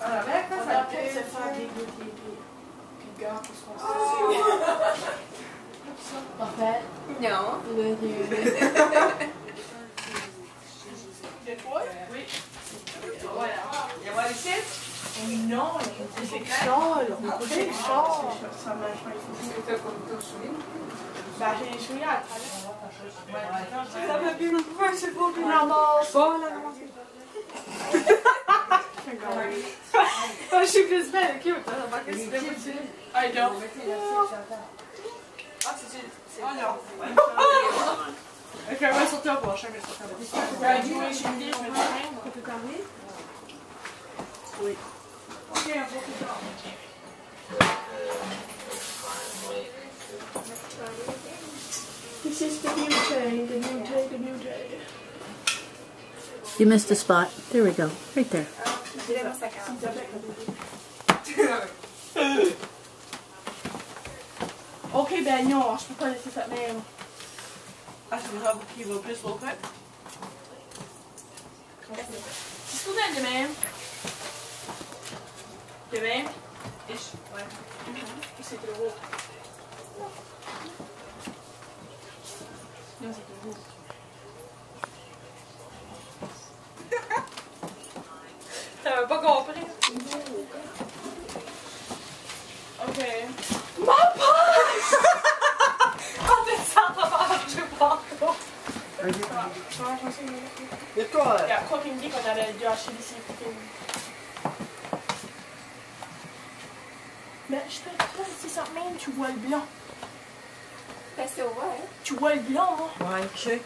Alors, mais quand ça peut se faire dégoûter, puis gars, pour se faire. Parfait. Non. De quoi? Oui. Voilà. Il y a moi ici? Non, c'est clair. C'est chaud. Ça m'a fait. C'est que comme ton soulier? Ben, j'ai les souliers à travers. Ça m'a bien ouvert, c'est beau. Tu ramasses. Bon, la ramasse. Je suis plus belle, cute. On va qu'est-ce que c'est? I don't. Ah, c'est... Oh non. Ok, on va sortir pour chacun sur ta graduation day, je me tiens. On peut parler? Oui. Ok, on va tout ça. This is the new day, the new day, the new day. You missed a spot. There we go. Right there. Ok, ben non, je peux pas laisser ça de même. Ah, c'est une robe qui va plus au cut. C'est souvent de même. De même. Ish, ouais. C'est trop haut. Non, c'est trop haut. T'avais pas compris? Ok. Ma poche! Oh, t'es sans rapport, je pense pas. Et toi? Il y a Cooking dit qu'on allait dû acheter ici. Mais je peux pas, c'est ça même, tu vois le blanc. Ben, c'est ouais. Tu vois le blanc, moi. Ouais, je sais.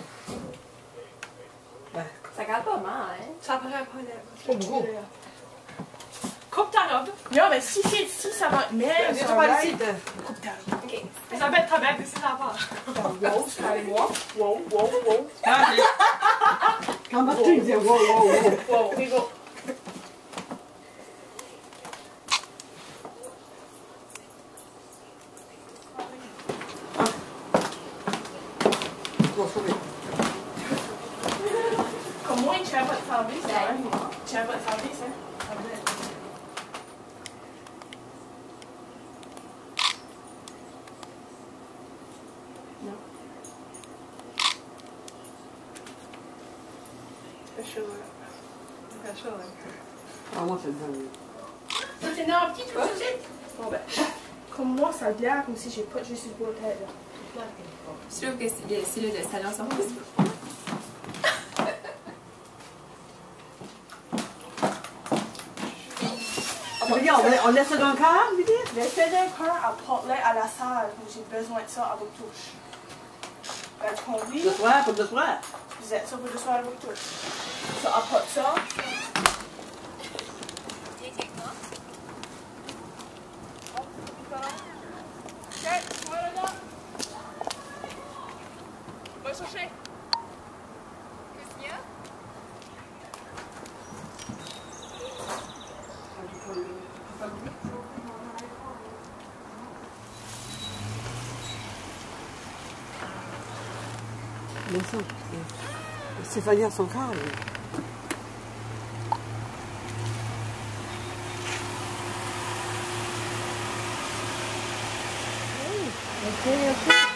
Ça garde pas mal, hein? Ça paraît pas là. Pas beaucoup. Coupe ta robe. Non, mais si c'est ici, ça va. Mais C'est ça pas va ici. Coupe ta robe. Ok. Isabelle, ta bête, c'est la part. Wow, allez-moi. Wow, wow, wow. Quand Martine dit wow, wow, wow. Wow, we go. Comme moi, tu as pas de service, hein? Tu as pas de service, hein? Non. C'est chaud, là. C'est chaud, hein? Ah, moi, c'est bien. Ça t'énerve petit, tout de suite? Bon, ben. Comme moi, ça glace, comme si j'ai pas juste une bouteille, là. Je trouve que c'est le salon sont plus. On laisse ça dans le car, lui dire? Laissez d'un cœur à porter à la salle, j'ai besoin de ça à votre touche. Ben, tu conduis? De soir, pour de soir. Vous êtes ça pour le soir à votre touche. Ça apporte ça. Ok, voilà là. Va chercher. Qu'est-ce qu'il y a? Mais ça, Stéphanie a son car, lui. Ok, ok.